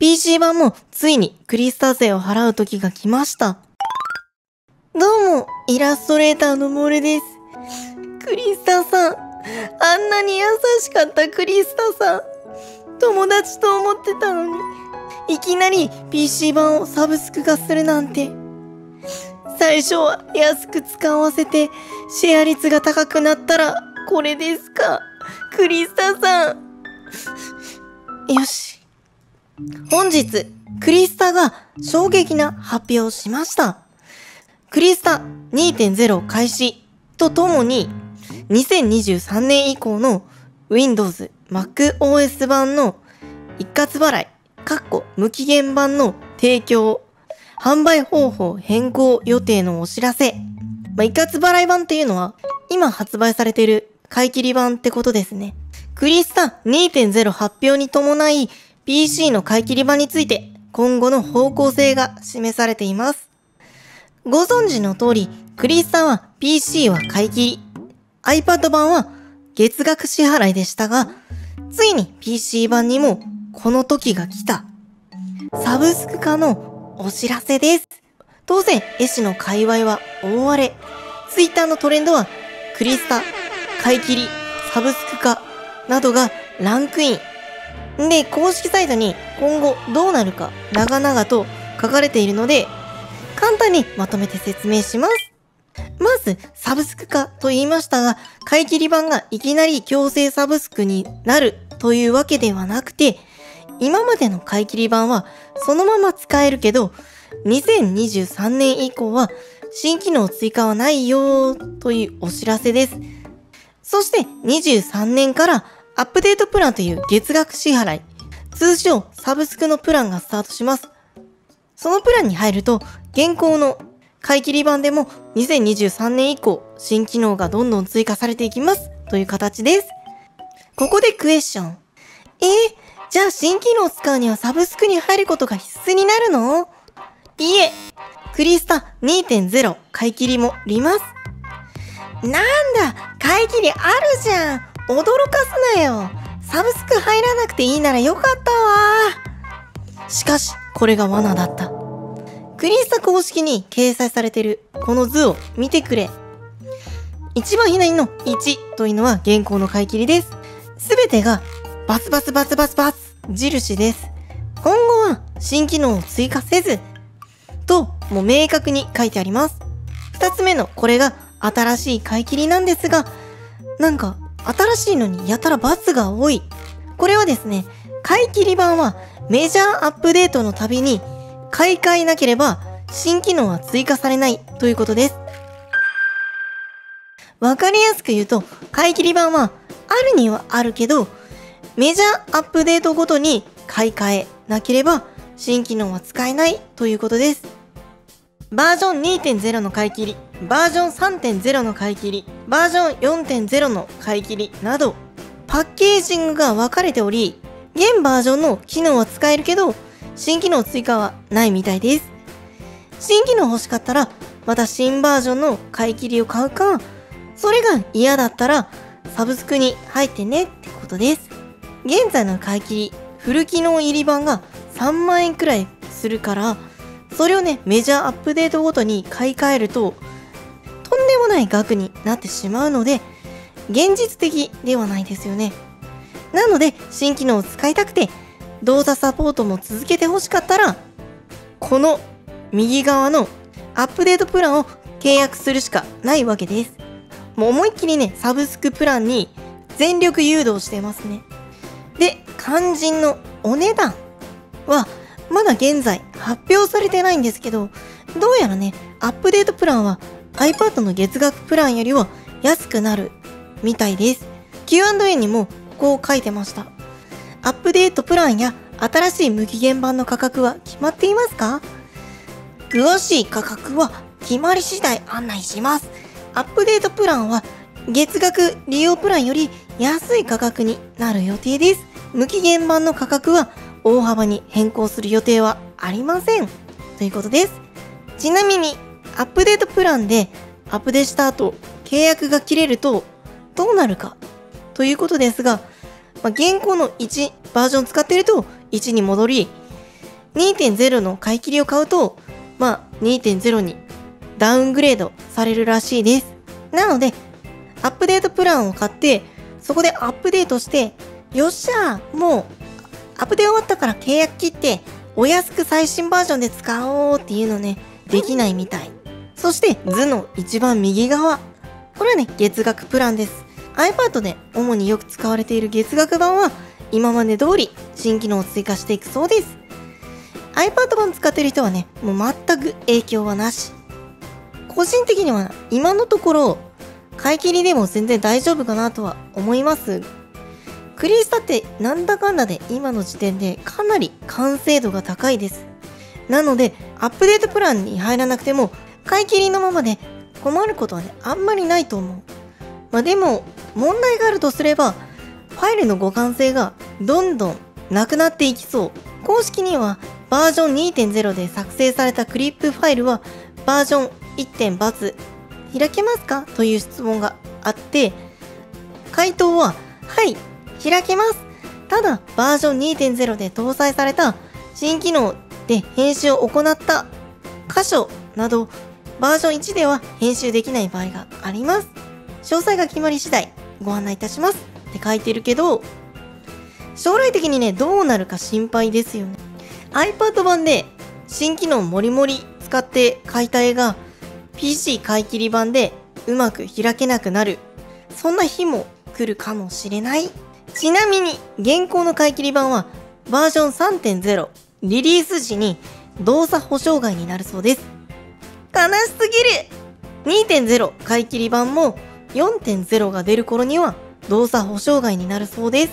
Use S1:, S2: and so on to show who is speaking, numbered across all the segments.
S1: PC 版もついにクリスタ税を払う時が来ました。どうも、イラストレーターのモルです。クリスタさん、あんなに優しかったクリスタさん、友達と思ってたのに、いきなり PC 版をサブスク化するなんて。最初は安く使わせて、シェア率が高くなったら、これですか、クリスタさん。よし。本日、クリスタが衝撃な発表をしました。クリスタ 2.0 開始とともに、2023年以降の Windows MacOS 版の一括払い、無期限版の提供、販売方法変更予定のお知らせ。一括払い版っていうのは、今発売されている買い切り版ってことですね。クリスタ 2.0 発表に伴い、PC の買い切り版について今後の方向性が示されています。ご存知の通り、クリスタは PC は買い切り、iPad 版は月額支払いでしたが、ついに PC 版にもこの時が来た。サブスク化のお知らせです。当然、絵師の界隈は大荒れ。Twitter のトレンドは、クリスタ、買い切り、サブスク化などがランクイン。で、公式サイトに今後どうなるか長々と書かれているので、簡単にまとめて説明します。まず、サブスク化と言いましたが、買い切り版がいきなり強制サブスクになるというわけではなくて、今までの買い切り版はそのまま使えるけど、2023年以降は新機能追加はないよというお知らせです。そして23年からアップデートプランという月額支払い、通称サブスクのプランがスタートします。そのプランに入ると、現行の買い切り版でも2023年以降、新機能がどんどん追加されていきますという形です。ここでクエスチョン。じゃあ新機能を使うにはサブスクに入ることが必須になるの？いいえ、クリスタ 2.0 買い切りもります。なんだ、買い切りあるじゃん。驚かすなよ。サブスク入らなくていいならよかったわ。しかし、これが罠だった。クリスタ公式に掲載されているこの図を見てくれ。一番左の1というのは現行の買い切りです。すべてがバツバツバツバツバツ印です。今後は新機能を追加せずともう明確に書いてあります。二つ目のこれが新しい買い切りなんですが、なんか新しいのにやたらバツが多い。これはですね、買い切り版はメジャーアップデートのたびに買い替えなければ新機能は追加されないということです。わかりやすく言うと、買い切り版はあるにはあるけど、メジャーアップデートごとに買い替えなければ新機能は使えないということです。バージョン 2.0 の買い切り、バージョン 3.0 の買い切り、バージョン 4.0 の買い切りなど、パッケージングが分かれており、現バージョンの機能は使えるけど、新機能追加はないみたいです。新機能欲しかったら、また新バージョンの買い切りを買うか、それが嫌だったら、サブスクに入ってねってことです。現在の買い切り、フル機能入り版が3万円くらいするから、それをね、メジャーアップデートごとに買い替えると、とんでもない額になってしまうので、現実的ではないですよね。なので、新機能を使いたくて、動作サポートも続けて欲しかったら、この右側のアップデートプランを契約するしかないわけです。もう思いっきりね、サブスクプランに全力誘導してますね。で、肝心のお値段は、まだ現在発表されてないんですけど、どうやらね、アップデートプランは iPad の月額プランよりは安くなるみたいです。Q&A にもこう書いてました。アップデートプランや新しい無期限版の価格は決まっていますか？詳しい価格は決まり次第案内します。アップデートプランは月額利用プランより安い価格になる予定です。無期限版の価格は大幅に変更する予定はありません。ということです。ちなみに、アップデートプランでアップデートした後、契約が切れるとどうなるかということですが、現行の1バージョン使っていると1に戻り、 2.0 の買い切りを買うと、2.0 にダウングレードされるらしいです。なので、アップデートプランを買って、そこでアップデートして、よっしゃー、もう、アップデート終わったから契約切って、お安く最新バージョンで使おうっていうのね、できないみたい。そして、図の一番右側。これはね、月額プランです。iPad で主によく使われている月額版は、今まで通り新機能を追加していくそうです。iPad 版使ってる人はね、もう全く影響はなし。個人的には今のところ、買い切りでも全然大丈夫かなとは思います。クリスタってなんだかんだで今の時点でかなり完成度が高いです。なので、アップデートプランに入らなくても、買い切りのままで困ることはね、あんまりないと思う。でも、問題があるとすれば、ファイルの互換性がどんどんなくなっていきそう。公式にはバージョン 2.0 で作成されたクリップファイルはバージョン 1.× 開けますかという質問があって、回答は、はい、開けます。ただ、バージョン 2.0 で搭載された新機能で編集を行った箇所など、バージョン1では編集できない場合があります。詳細が決まり次第ご案内いたしますって書いてるけど、将来的にね、どうなるか心配ですよね。iPad 版で新機能もりもり使って買いたいが、PC 買い切り版でうまく開けなくなる。そんな日も来るかもしれない。ちなみに、現行の買い切り版はバージョン 3.0 リリース時に動作保証外になるそうです。悲しすぎる。 2.0 買い切り版も 4.0 が出る頃には動作保証外になるそうです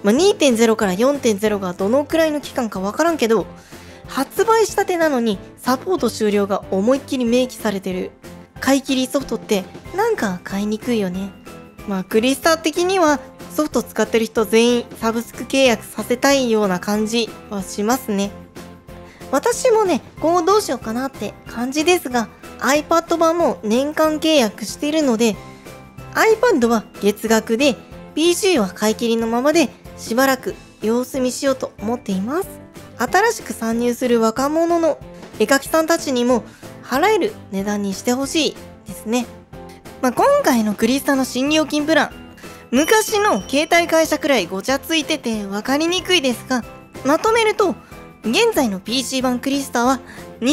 S1: 。2.0 から 4.0 がどのくらいの期間かわからんけど、発売したてなのにサポート終了が思いっきり明記されてる買い切りソフトってなんか買いにくいよね。クリスタ的にはソフト使ってる人全員サブスク契約させたいような感じはしますね。私もね、今後どうしようかなって感じですが、iPad 版も年間契約しているので、iPad は月額で PC は買い切りのままでしばらく様子見しようと思っています。新しく参入する若者の絵描きさんたちにも払える値段にしてほしいですね。今回のクリスタの新料金プラン、昔の携帯会社くらいごちゃついてて分かりにくいですが、まとめると、現在の PC 版クリスタは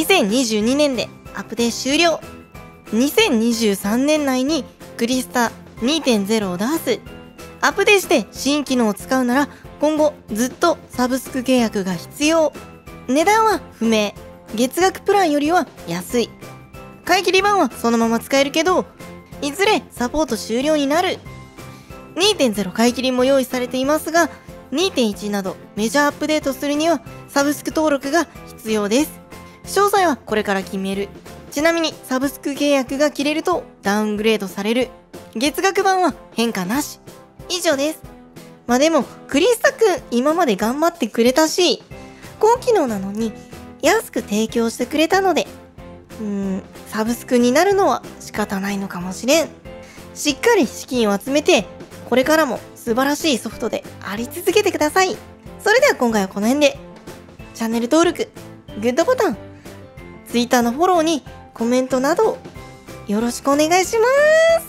S1: 2022年でアップデート終了。2023年内にクリスタ 2.0 を出す。アップデートして新機能を使うなら今後ずっとサブスク契約が必要。値段は不明。月額プランよりは安い。買い切り版はそのまま使えるけど、いずれサポート終了になる。2.0 買い切りも用意されていますが、2.1 などメジャーアップデートするにはサブスク登録が必要です。詳細はこれから決める。ちなみにサブスク契約が切れるとダウングレードされる。月額版は変化なし。以上です。でも、クリスタくん今まで頑張ってくれたし、高機能なのに安く提供してくれたので、サブスクになるのは仕方ないのかもしれん。しっかり資金を集めて、これからも素晴らしいソフトであり続けてください。それでは今回はこの辺で、チャンネル登録、グッドボタン、Twitter のフォローにコメントなどよろしくお願いします。